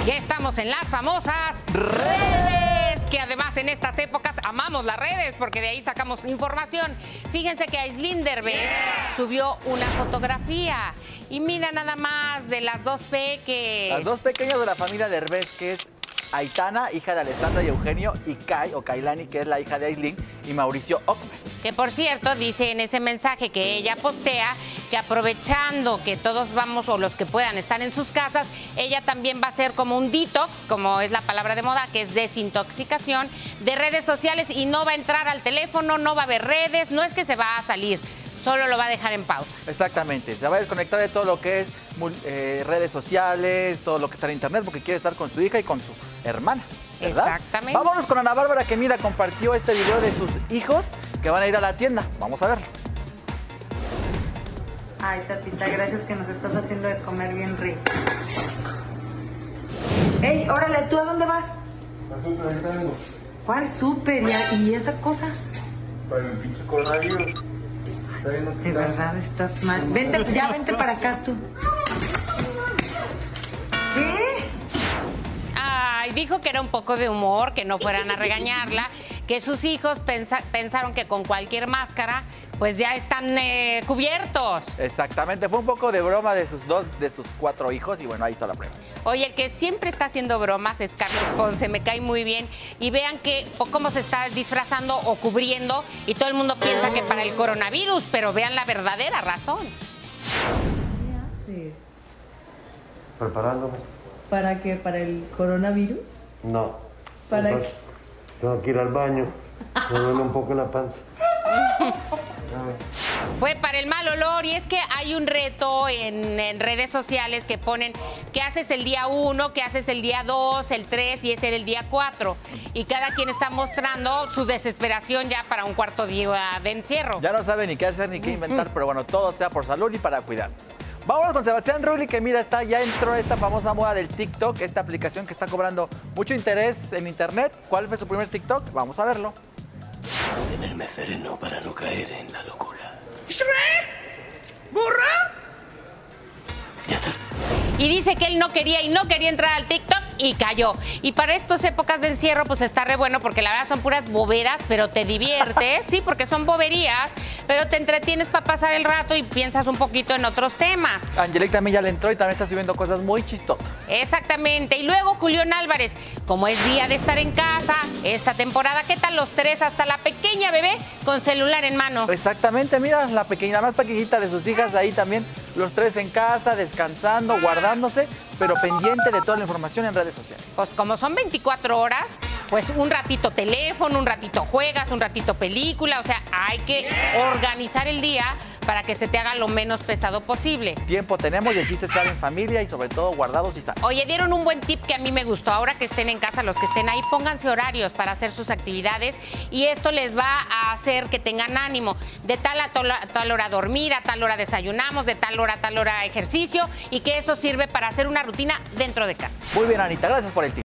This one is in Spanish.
Ya estamos en las famosas redes, que además en estas épocas amamos las redes porque de ahí sacamos información. Fíjense que Aislinn Derbez subió una fotografía y mira nada más de las dos peques. Las dos pequeñas de la familia Derbez, que es Aitana, hija de Alessandra y Eugenio, y Kai, o Kailani, que es la hija de Aislinn, y Mauricio Ockman. Que por cierto, dice en ese mensaje que ella postea que aprovechando que todos vamos o los que puedan estar en sus casas, ella también va a hacer como un detox, como es la palabra de moda, que es desintoxicación de redes sociales y no va a entrar al teléfono, no va a ver redes, no es que se va a salir, solo lo va a dejar en pausa. Exactamente, se va a desconectar de todo lo que es redes sociales, todo lo que está en internet, porque quiere estar con su hija y con su hermana, ¿verdad? Exactamente. Vámonos con Ana Bárbara, que mira, compartió este video de sus hijos que van a ir a la tienda. Vamos a verlo. Ay, tatita, gracias que nos estás haciendo de comer bien rico. Ey, órale, ¿tú a dónde vas? Al súper, ahorita vengo. ¿Cuál súper? ¿Y esa cosa? Para el pinche coronavirus. Está bien, no te De da. verdad estás mal. Vente, ya vente para acá tú. ¿Qué? Ay, dijo que era un poco de humor, que no fueran a regañarla, que sus hijos pensaron que con cualquier máscara pues ya están cubiertos. Exactamente, fue un poco de broma de sus cuatro hijos, y bueno, ahí está la prueba. Oye, el que siempre está haciendo bromas es Carlos Ponce, me cae muy bien. Y vean cómo se está disfrazando o cubriendo y todo el mundo piensa que para el coronavirus, pero vean la verdadera razón. ¿Qué haces? Preparándome. ¿Para qué? ¿Para el coronavirus? No. ¿Para Entonces, tengo que ir al baño. Me duele un poco la panza. Fue para el mal olor, y es que hay un reto en redes sociales que ponen qué haces el día 1, qué haces el día 2, el 3 y ese era el día 4. Y cada quien está mostrando su desesperación ya para un cuarto día de encierro. Ya no sabe ni qué hacer ni qué inventar, pero bueno, todo sea por salud y para cuidarnos. Vámonos con Sebastián Rulli, que mira, ya entró esta famosa moda del TikTok, esta aplicación que está cobrando mucho interés en internet. ¿Cuál fue su primer TikTok? Vamos a verlo. Tenerme sereno para no caer en la locura. Ya está. Y dice que él no quería entrar al TikTok y cayó. Y para estas épocas de encierro, pues está re bueno porque la verdad son puras boberas, pero te diviertes, sí, porque son boberías, pero te entretienes para pasar el rato y piensas un poquito en otros temas. Angelique también ya le entró y también está subiendo cosas muy chistosas. Exactamente. Y luego Julián Álvarez, como es día de estar en casa esta temporada, ¿qué tal los tres? Hasta la pequeña bebé con celular en mano. Exactamente, mira, la más pequeñita de sus hijas ahí también, los tres en casa, descansando, guardándose, pero pendiente de toda la información en redes sociales. Pues como son 24 horas, pues un ratito teléfono, un ratito juegas, un ratito película, o sea, hay que organizar el día para que se te haga lo menos pesado posible. Tiempo tenemos y el chiste es estar en familia y sobre todo guardados y sanos. Oye, dieron un buen tip que a mí me gustó. Ahora que estén en casa, los que estén ahí, pónganse horarios para hacer sus actividades y esto les va a hacer que tengan ánimo. De tal a tal hora dormir, a tal hora desayunamos, de tal hora a tal hora ejercicio, y que eso sirve para hacer una rutina dentro de casa. Muy bien, Anita, gracias por el tip.